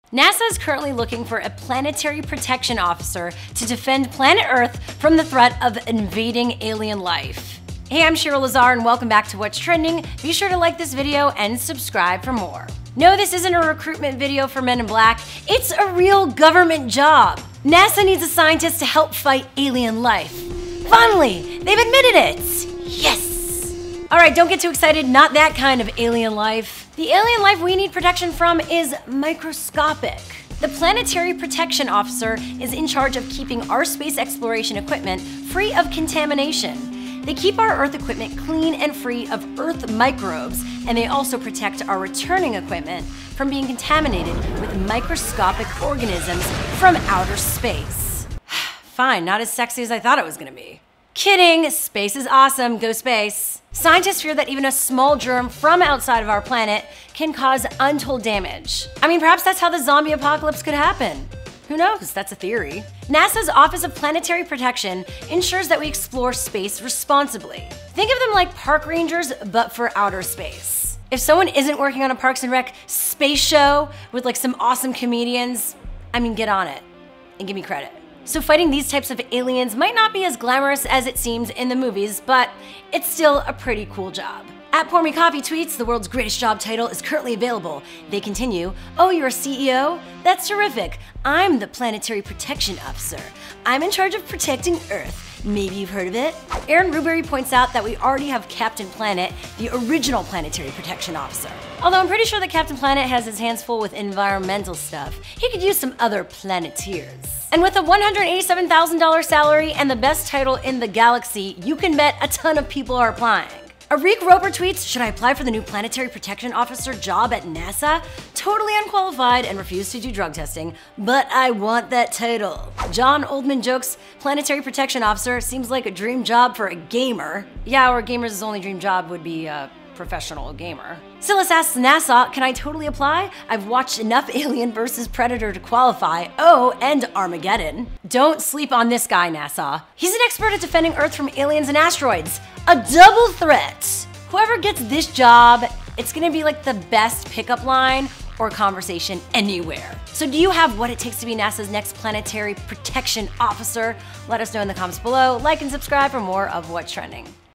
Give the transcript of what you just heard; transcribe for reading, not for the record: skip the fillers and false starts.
NASA is currently looking for a Planetary Protection Officer to defend planet Earth from the threat of invading alien life. Hey, I'm Shira Lazar and welcome back to What's Trending. Be sure to like this video and subscribe for more. No, this isn't a recruitment video for Men in Black. It's a real government job. NASA needs a scientist to help fight alien life. Finally, they've admitted it. Yes! All right, don't get too excited, not that kind of alien life. The alien life we need protection from is microscopic. The Planetary Protection Officer is in charge of keeping our space exploration equipment free of contamination. They keep our Earth equipment clean and free of Earth microbes, and they also protect our returning equipment from being contaminated with microscopic organisms from outer space. Fine, not as sexy as I thought it was gonna be. Kidding, space is awesome, go space. Scientists fear that even a small germ from outside of our planet can cause untold damage. I mean, perhaps that's how the zombie apocalypse could happen. Who knows? That's a theory. NASA's Office of Planetary Protection ensures that we explore space responsibly. Think of them like park rangers, but for outer space. If someone isn't working on a Parks and Rec space show with like some awesome comedians, I mean, get on it and give me credit. So fighting these types of aliens might not be as glamorous as it seems in the movies, but it's still a pretty cool job. At Pour Me Coffee tweets, the world's greatest job title is currently available. They continue, oh, you're a CEO? That's terrific. I'm the Planetary Protection Officer. I'm in charge of protecting Earth. Maybe you've heard of it? Aaron Rubery points out that we already have Captain Planet, the original Planetary Protection Officer. Although I'm pretty sure that Captain Planet has his hands full with environmental stuff, he could use some other Planeteers. And with a $187,000 salary and the best title in the galaxy, you can bet a ton of people are applying. Arik Roper tweets, should I apply for the new Planetary Protection Officer job at NASA? Totally unqualified and refuse to do drug testing, but I want that title. John Oldman jokes, Planetary Protection Officer seems like a dream job for a gamer. Yeah, or a gamer's only dream job would be a professional gamer. Silas asks NASA, can I totally apply? I've watched enough Alien vs. Predator to qualify. Oh, and Armageddon. Don't sleep on this guy, NASA. He's an expert at defending Earth from aliens and asteroids. A double threat. Whoever gets this job, it's gonna be like the best pickup line or conversation anywhere. So do you have what it takes to be NASA's next Planetary Protection Officer? Let us know in the comments below. Like and subscribe for more of What's Trending.